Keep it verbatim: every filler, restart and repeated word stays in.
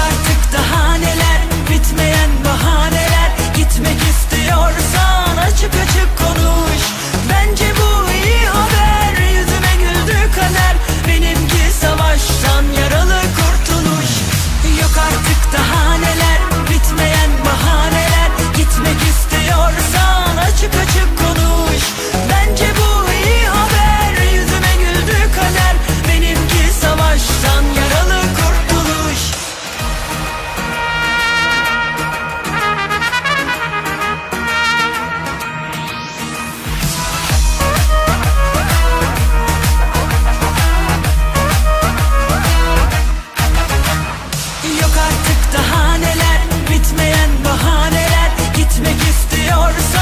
artık daha neler, bitmeyen bahaneler. Gitmek istiyorsan açık açık konuş. Bence bu iyi haber, yüzüme güldü kader. Benimki savaştan yaralı kurtuluş. Yok artık daha neler, bitmeyen bahaneler. Gitmek istiyorsan açık açık konuş. Bence bu iyi haber, yüzüme güldü kader. Benimki savaştan yaralı kurtuluş. Yok artık daha neler, bitmeyen bahaneler. Gitmek istiyorsan